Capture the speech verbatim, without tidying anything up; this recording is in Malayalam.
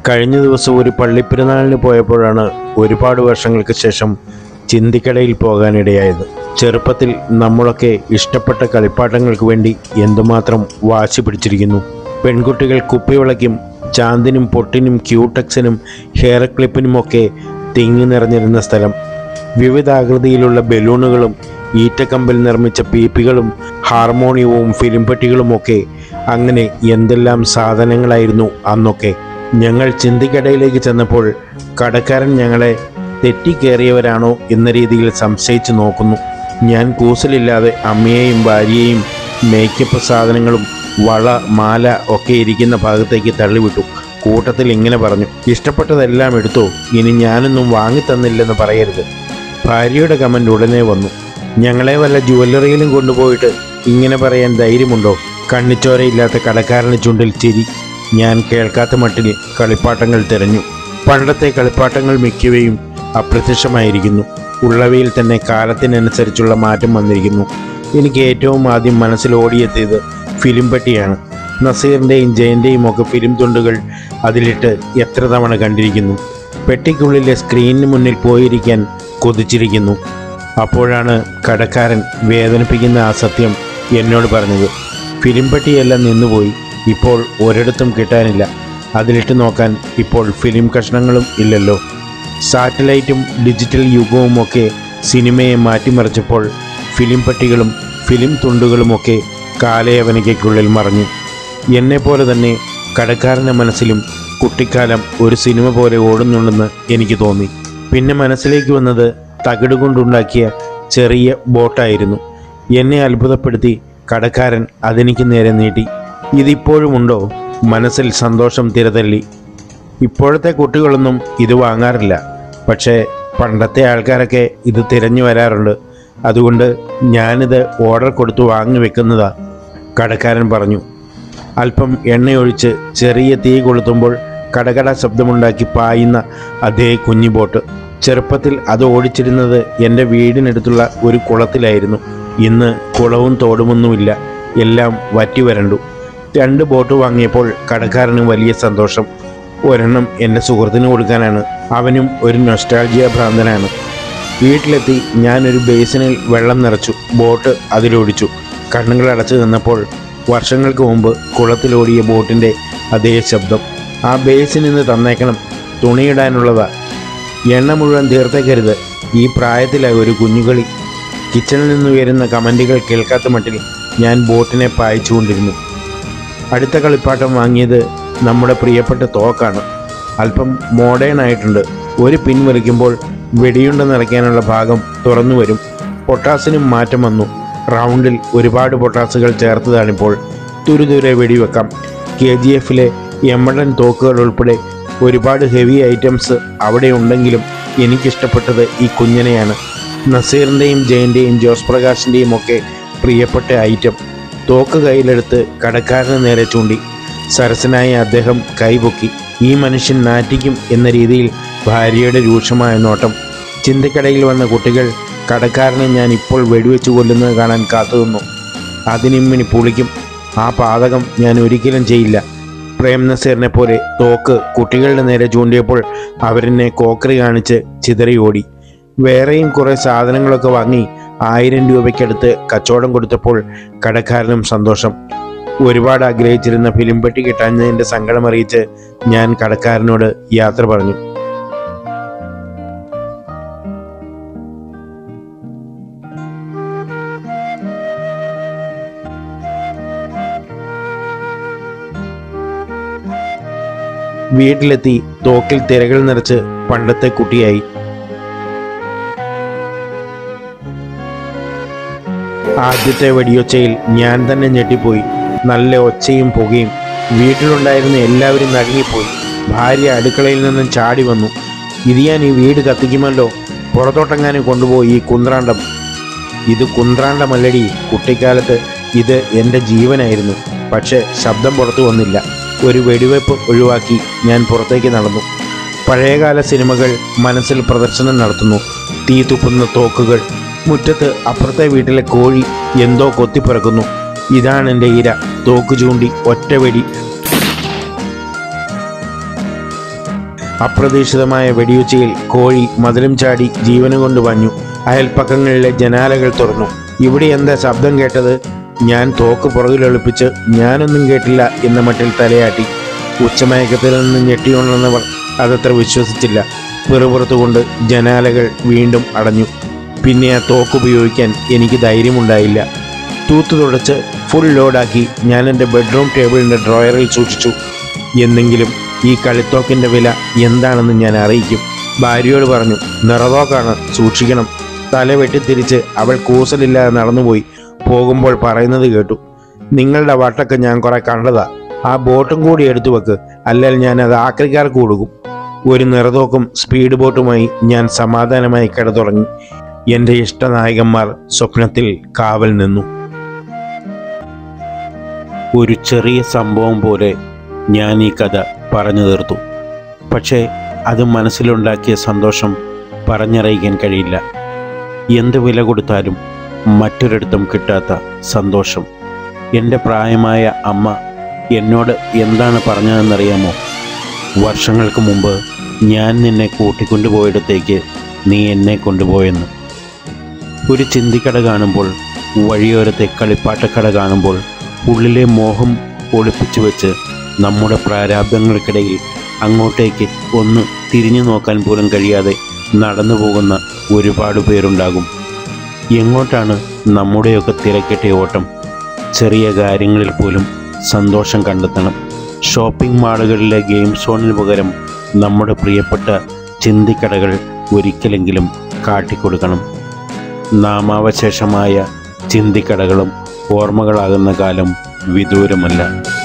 കഴിഞ്ഞ ദിവസം ഒരു പള്ളിപ്പെരുന്നാളിന് പോയപ്പോഴാണ് ഒരുപാട് വർഷങ്ങൾക്ക് ശേഷം ചിന്തിക്കടയിൽ പോകാനിടയായത്. ചെറുപ്പത്തിൽ നമ്മളൊക്കെ ഇഷ്ടപ്പെട്ട കളിപ്പാട്ടങ്ങൾക്ക് വേണ്ടി എന്തുമാത്രം വാശി പിടിച്ചിരിക്കുന്നു. പെൺകുട്ടികൾ കുപ്പിവിളയ്ക്കും ചാന്തിനും പൊട്ടിനും ക്യൂടെക്സിനും ഹെയർ ക്ലിപ്പിനുമൊക്കെ തിങ്ങി നിറഞ്ഞിരുന്ന സ്ഥലം. വിവിധാകൃതിയിലുള്ള ബലൂണുകളും ഈറ്റക്കമ്പിൽ നിർമ്മിച്ച പീപ്പികളും ഹാർമോണിയവും ഫിലിം പെട്ടികളുമൊക്കെ, അങ്ങനെ എന്തെല്ലാം സാധനങ്ങളായിരുന്നു അന്നൊക്കെ. ഞങ്ങൾ ചിന്തിക്കടയിലേക്ക് ചെന്നപ്പോൾ കടക്കാരൻ ഞങ്ങളെ തെറ്റിക്കേറിയവരാണോ എന്ന രീതിയിൽ സംശയിച്ച് നോക്കുന്നു. ഞാൻ കൂസലില്ലാതെ അമ്മയെയും ഭാര്യയെയും മേക്കപ്പ് സാധനങ്ങളും വള മാല ഒക്കെ ഇരിക്കുന്ന ഭാഗത്തേക്ക് തള്ളിവിട്ടു. കൂട്ടത്തിൽ ഇങ്ങനെ പറഞ്ഞു, ഇഷ്ടപ്പെട്ടതെല്ലാം എടുത്തോ, ഇനി ഞാനൊന്നും വാങ്ങിത്തന്നില്ലെന്ന് പറയരുത്. ഭാര്യയുടെ കമൻ്റ് ഉടനെ വന്നു, ഞങ്ങളെ വല്ല ജുവല്ലറിയിലും കൊണ്ടുപോയിട്ട് ഇങ്ങനെ പറയാൻ ധൈര്യമുണ്ടോ? കണ്ണിച്ചോരയില്ലാത്ത കടക്കാരന് ചുണ്ടിൽ ചിരി. ഞാൻ കേൾക്കാത്ത മട്ടിൽ കളിപ്പാട്ടങ്ങൾ തിരഞ്ഞു. പണ്ടത്തെ കളിപ്പാട്ടങ്ങൾ മിക്കവയും അപ്രത്യക്ഷമായിരിക്കുന്നു. ഉള്ളവയിൽ തന്നെ കാലത്തിനനുസരിച്ചുള്ള മാറ്റം വന്നിരിക്കുന്നു. എനിക്ക് ഏറ്റവും ആദ്യം മനസ്സിൽ ഓടിയെത്തിയത് ഫിലിം പെട്ടിയാണ്. നസീറിൻ്റെയും ജയൻ്റെയും ഒക്കെ ഫിലിം തുണ്ടുകൾ അതിലിട്ട് എത്ര തവണ കണ്ടിരിക്കുന്നു. പെട്ടിക്കുള്ളിലെ സ്ക്രീനിന് മുന്നിൽ പോയിരിക്കാൻ കൊതിച്ചിരിക്കുന്നു. അപ്പോഴാണ് കടക്കാരൻ വേദനിപ്പിക്കുന്ന ആ സത്യം എന്നോട് പറഞ്ഞത്. ഫിലിം പെട്ടിയെല്ലാം നിന്നുപോയി, ഇപ്പോൾ ഒരിടത്തും കിട്ടാനില്ല. അതിലിട്ട് നോക്കാൻ ഇപ്പോൾ ഫിലിം കഷ്ണങ്ങളും ഇല്ലല്ലോ. സാറ്റലൈറ്റും ഡിജിറ്റൽ യുഗവുമൊക്കെ സിനിമയെ മാറ്റിമറിച്ചപ്പോൾ ഫിലിം പെട്ടികളും ഫിലിം തുണ്ടുകളുമൊക്കെ കാലയവനികയ്ക്കുള്ളിൽ മറഞ്ഞു. എന്നെപ്പോലെ തന്നെ കടക്കാരൻ്റെ മനസ്സിലും കുട്ടിക്കാലം ഒരു സിനിമ പോലെ ഓടുന്നുണ്ടെന്ന് എനിക്ക് തോന്നി. പിന്നെ മനസ്സിലേക്ക് വന്നത് തകിട് കൊണ്ടുണ്ടാക്കിയ ചെറിയ ബോട്ടായിരുന്നു. എന്നെ അത്ഭുതപ്പെടുത്തി കടക്കാരൻ അതെനിക്ക് നേരെ നീട്ടി. ഇതിപ്പോഴുമുണ്ടോ? മനസ്സിൽ സന്തോഷം തിരതള്ളി. ഇപ്പോഴത്തെ കുട്ടികളൊന്നും ഇത് വാങ്ങാറില്ല, പക്ഷേ പണ്ടത്തെ ആൾക്കാരൊക്കെ ഇത് തിരഞ്ഞു വരാറുണ്ട്. അതുകൊണ്ട് ഞാനിത് ഓർഡർ കൊടുത്തു വാങ്ങി വെക്കുന്നതാ, കടക്കാരൻ പറഞ്ഞു. അല്പം എണ്ണയൊഴിച്ച് ചെറിയ തീ കൊളുത്തുമ്പോൾ കടകട ശബ്ദമുണ്ടാക്കി പായുന്ന അതേ കുഞ്ഞു ബോട്ട്. ചെറുപ്പത്തിൽ അത് ഓടിച്ചിരുന്നത് എൻ്റെ വീടിനടുത്തുള്ള ഒരു കുളത്തിലായിരുന്നു. ഇന്ന് കുളവും തോടുമൊന്നുമില്ല, എല്ലാം വറ്റി വരണ്ടു. രണ്ട് ബോട്ട് വാങ്ങിയപ്പോൾ കടക്കാരന് വലിയ സന്തോഷം. ഒരെണ്ണം എൻ്റെ സുഹൃത്തിന് കൊടുക്കാനാണ്. അവനും ഒരു നൊസ്റ്റാൾജിയ ഭ്രാന്തനാണ്. വീട്ടിലെത്തി ഞാനൊരു ബേസിനിൽ വെള്ളം നിറച്ചു, ബോട്ട് അതിലോടിച്ചു. കണ്ണുകൾ അടച്ചു നിന്നപ്പോൾ വർഷങ്ങൾക്ക് മുമ്പ് കുളത്തിലോടിയ ബോട്ടിൻ്റെ അതേ ശബ്ദം. ആ ബേസിൽ നിന്ന് തന്നേക്കണം, തുണിയിടാനുള്ളതാ. എണ്ണ മുഴുവൻ തീർത്തേക്കരുത്, ഈ പ്രായത്തിലായി ഒരു കുഞ്ഞുകളി. കിച്ചണിൽ നിന്ന് വരുന്ന കമൻറ്റുകൾ കേൾക്കാത്ത മട്ടിൽ ഞാൻ ബോട്ടിനെ പായിച്ചുകൊണ്ടിരുന്നു. അടുത്ത കളിപ്പാട്ടം വാങ്ങിയത് നമ്മുടെ പ്രിയപ്പെട്ട തോക്കാണ്. അല്പം മോഡേൺ ആയിട്ടുണ്ട്. ഒരു പിൻ വലിക്കുമ്പോൾ വെടിയുണ്ട നിറയ്ക്കാനുള്ള ഭാഗം തുറന്നു വരും. പൊട്ടാസിനും മാറ്റം വന്നു. റൗണ്ടിൽ ഒരുപാട് പൊട്ടാസുകൾ ചേർത്തതാണിപ്പോൾ. തുരുതുരെ വെടിവെക്കാം. കെ ജി എഫിലെ എമ്മടൻ തോക്കുകൾ ഉൾപ്പെടെ ഒരുപാട് ഹെവി ഐറ്റംസ് അവിടെ ഉണ്ടെങ്കിലും എനിക്കിഷ്ടപ്പെട്ടത് ഈ കുഞ്ഞനെയാണ്. നസീറിൻ്റെയും ജയൻ്റെയും ജോസ് പ്രകാശിൻ്റെയും ഒക്കെ പ്രിയപ്പെട്ട ഐറ്റം. തോക്ക് കയ്യിലെടുത്ത് കടക്കാരന് നേരെ ചൂണ്ടി. സരസനായ അദ്ദേഹം കൈപൊക്കി. ഈ മനുഷ്യൻ നാറ്റിക്കും എന്ന രീതിയിൽ ഭാര്യയുടെ രൂക്ഷമായ നോട്ടം. ചിന്തിക്കടയിൽ വന്ന കുട്ടികൾ കടക്കാരനെ ഞാൻ ഇപ്പോൾ വെടിവെച്ച് കൊല്ലുന്നത് കാണാൻ കാത്തുനിന്നു. അതിനിമ്മിനി പുളിക്കും. ആ പാതകം ഞാൻ ഒരിക്കലും ചെയ്യില്ല. പ്രേം നസീറിനെ പോലെ തോക്ക് കുട്ടികളുടെ നേരെ ചൂണ്ടിയപ്പോൾ അവരെന്നെ കോക്കറി കാണിച്ച് ചിതറി ഓടി. വേറെയും കുറേ സാധനങ്ങളൊക്കെ വാങ്ങി ആയിരം രൂപയ്ക്കടുത്ത് കച്ചവടം കൊടുത്തപ്പോൾ കടക്കാരനും സന്തോഷം. ഒരുപാട് ആഗ്രഹിച്ചിരുന്ന ഫിലിം പെട്ടി കിട്ടാഞ്ഞതിൻ്റെ സങ്കടമറിയിച്ച് ഞാൻ കടക്കാരനോട് യാത്ര പറഞ്ഞു. വീട്ടിലെത്തി തോക്കിൽ തിരകൾ നിറച്ച് പണ്ടത്തെ കുട്ടിയായി. ആദ്യത്തെ വെടിയൊച്ചയിൽ ഞാൻ തന്നെ ഞെട്ടിപ്പോയി. നല്ല ഒച്ചയും പുകയും. വീട്ടിലുണ്ടായിരുന്ന എല്ലാവരും നടുങ്ങിപ്പോയി. ഭാര്യ അടുക്കളയിൽ നിന്നും ചാടി വന്നു. ഇത് ഞാൻ ഈ വീട് കത്തിക്കുമല്ലോ, പുറത്തോട്ടെങ്ങാനും കൊണ്ടുപോയി ഈ കുന്ത്രാണ്ടം. ഇത് കുന്ത്രാണ്ടമല്ലടി, കുട്ടിക്കാലത്ത് ഇത് എൻ്റെ ജീവനായിരുന്നു. പക്ഷേ ശബ്ദം പുറത്തു വന്നില്ല. ഒരു വെടിവെപ്പ് ഒഴിവാക്കി ഞാൻ പുറത്തേക്ക് നടന്നു. പഴയകാല സിനിമകൾ മനസ്സിൽ പ്രദർശനം നടത്തുന്നു. തീ തുപ്പുന്ന തോക്കുകൾ. മുറ്റത്ത് അപ്പുറത്തെ വീട്ടിലെ കോഴി എന്തോ കൊത്തിപ്പിറക്കുന്നു. ഇതാണ് എൻ്റെ ഇര. തോക്ക് ചൂണ്ടി ഒറ്റ വെടി. അപ്രതീക്ഷിതമായ വെടിയുച്ചയിൽ കോഴി മതിലും ചാടി ജീവനും കൊണ്ട് വഞ്ഞു. അയൽപ്പക്കങ്ങളിലെ ജനാലകൾ തുറന്നു. ഇവിടെ എന്താ ശബ്ദം കേട്ടത്? ഞാൻ തോക്ക് പുറകിലൊളിപ്പിച്ച് ഞാനൊന്നും കേട്ടില്ല എന്ന മട്ടിൽ തലയാട്ടി. ഉച്ചമയക്കത്തിൽ നിന്ന് ഞെട്ടിയുണർന്നവർ അതത്ര വിശ്വസിച്ചില്ല. പിറുപുറത്തുകൊണ്ട് ജനാലകൾ വീണ്ടും അടഞ്ഞു. പിന്നെ ആ തോക്ക് ഉപയോഗിക്കാൻ എനിക്ക് ധൈര്യമുണ്ടായില്ല. തൂത്ത് തുടച്ച് ഫുൾ ലോഡാക്കി ഞാൻ എൻ്റെ ബെഡ്റൂം ടേബിളിൻ്റെ ഡ്രോയറിൽ സൂക്ഷിച്ചു. എന്നെങ്കിലും ഈ കളിത്തോക്കിൻ്റെ വില എന്താണെന്ന് ഞാൻ അറിയിക്കും. ഭാര്യയോട് പറഞ്ഞു, നിറതോക്കാണ്, സൂക്ഷിക്കണം. തല വെട്ടിത്തിരിച്ച് അവൾ കൂസലില്ലാതെ നടന്നുപോയി. പോകുമ്പോൾ പറയുന്നത് കേട്ടു, നിങ്ങളുടെ വട്ടൊക്കെ ഞാൻ കുറെ കണ്ടതാ. ആ ബോട്ടും കൂടി എടുത്തു വെക്ക്, അല്ലെങ്കിൽ ഞാൻ അത് ആക്രിക്കാർക്ക് കൊടുക്കും. ഒരു നിറതോക്കും സ്പീഡ് ബോട്ടുമായി ഞാൻ സമാധാനമായി കിടന്നുറങ്ങി. എൻ്റെ ഇഷ്ടനായകന്മാർ സ്വപ്നത്തിൽ കാവൽ നിന്നു. ഒരു ചെറിയ സംഭവം പോലെ ഞാൻ ഈ കഥ പറഞ്ഞു തീർത്തു. പക്ഷേ അത് മനസ്സിലുണ്ടാക്കിയ സന്തോഷം പറഞ്ഞറിയിക്കാൻ കഴിയില്ല. എന്ത് വില കൊടുത്താലും മറ്റൊരിടത്തും കിട്ടാത്ത സന്തോഷം. എൻ്റെ പ്രായമായ അമ്മ എന്നോട് എന്താണ് പറഞ്ഞതെന്നറിയാമോ? വർഷങ്ങൾക്ക് മുമ്പ് ഞാൻ നിന്നെ കൂട്ടിക്കൊണ്ടുപോയിടത്തേക്ക് നീ എന്നെ കൊണ്ടുപോയെന്ന്. ഒരു ചിന്തിക്കട കാണുമ്പോൾ, വഴിയോരത്തെ കളിപ്പാട്ടക്കട കാണുമ്പോൾ ഉള്ളിലെ മോഹം ഒളിപ്പിച്ചു വെച്ച് നമ്മുടെ പ്രാരാബ്ദങ്ങൾക്കിടയിൽ അങ്ങോട്ടേക്ക് ഒന്ന് തിരിഞ്ഞു നോക്കാൻ പോലും കഴിയാതെ നടന്നു പോകുന്ന ഒരുപാട് പേരുണ്ടാകും. എങ്ങോട്ടാണ് നമ്മുടെയൊക്കെ തിരക്കിട്ട ഓട്ടം? ചെറിയ കാര്യങ്ങളിൽ പോലും സന്തോഷം കണ്ടെത്തണം. ഷോപ്പിംഗ് മാളുകളിലെ ഗെയിം സോണിന് പകരം നമ്മുടെ പ്രിയപ്പെട്ട ചിന്തിക്കടകൾ ഒരിക്കലെങ്കിലും കാട്ടിക്കൊടുക്കണം. നാമാവശേഷമായ ചിന്തിക്കടകളും ഓർമ്മകളാകുന്ന കാലം വിദൂരമല്ല.